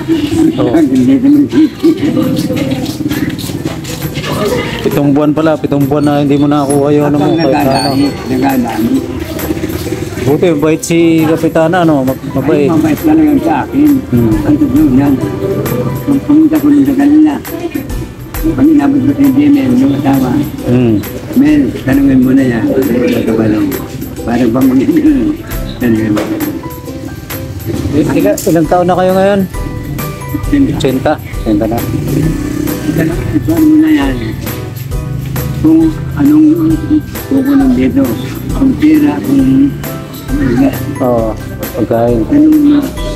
Oo. Hindi naman city. 7 buwan pala, 7 buwan na hindi mo nakakuha yun. Ano mo, Kapag kahit ano. nagadami. Buti, mabait si Kapitana, ano, Ay, mabait. mabait talaga sa akin. Hmm. Ang tuglo yan. Kung pumunta ko sa kanila, pag inabot ko sa Mel, yung asawa, Mel, tanungin mo na yan. Nagkabalong. Para bang mag-ibig. Tanungin mo. Ilang taon na kayo ngayon? 80. 80 na. Ituan mo na yan. Kung anong kukulong dito. Kung tira, kung Oo, pagkain. tanong mo.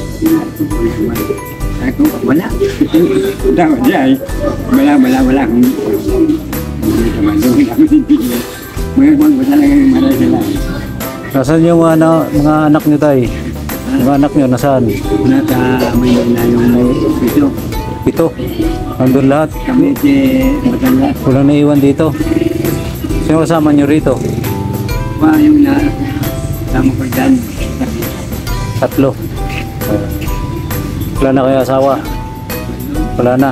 Ako, wala. Dapat yan. Wala. Kung hindi ka man doon, ako hindi. Mga kwan ko talaga yung maray sila. Nasaan yung mga anak nyo, tay? Mga anak nyo, nasaan? Nasa Maynila yung pito. 7. Nandun lahat. Kami si Batangas. Walang naiwan dito. Sino kasama nyo rito? Pa yung na sama ko dyan. 3. Wala na kayo asawa? Wala na.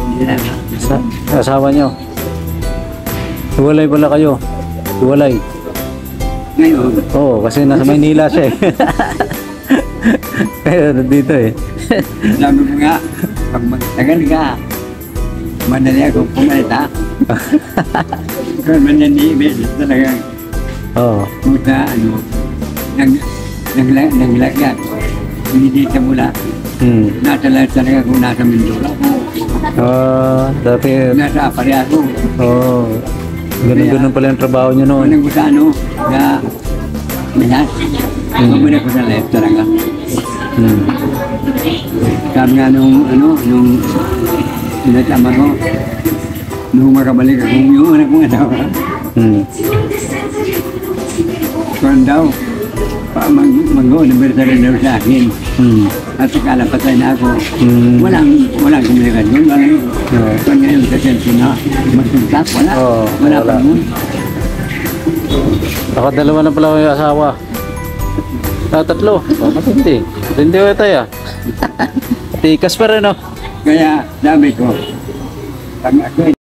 Asawa nyo? Hiwalay pala kayo? Hiwalay? Ngayon, Oo, kasi nasa Maynila siya eh. Kaya dito eh. sabi ko nga, pag magtagal ka, madali ako pumalita. Kaya mananibig talaga. Oo. Puta, naglagat. Hindi ka mula. Nasa talaga kung nasa Mindoro. Dati, Nasa Aparya ako. ganun pala yung trabaho nyo noon. Ano ko sa na Minas. Bumalik ko sa left talaga. Sabi nga nung inatama ko, nung makabalik ako, yung anak kong asawa. Kung daw, mag-university daw sa akin. At kalapatay na ako. Walang komunikasyon. Kung ngayon sa cellphone na, magsuntak, wala pa mo. Ako 2 na pala ko yung asawa. 3. Matindi. Matindi ko tayo. Tikas pa rin, no? Kaya sabi ko, pag ako